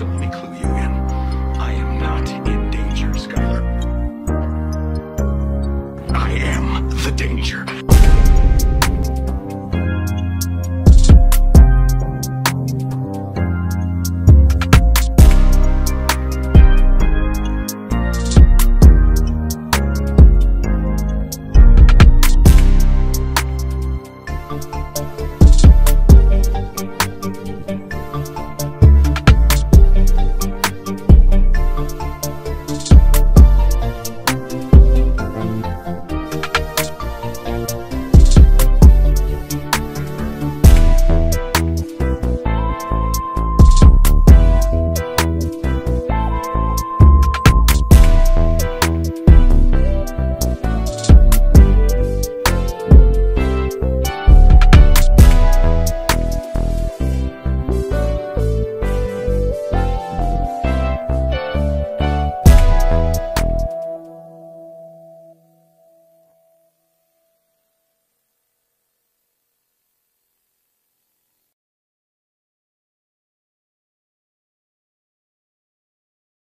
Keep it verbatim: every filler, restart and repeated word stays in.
So let me clue you in. I am not in danger, Skylar. I am the danger.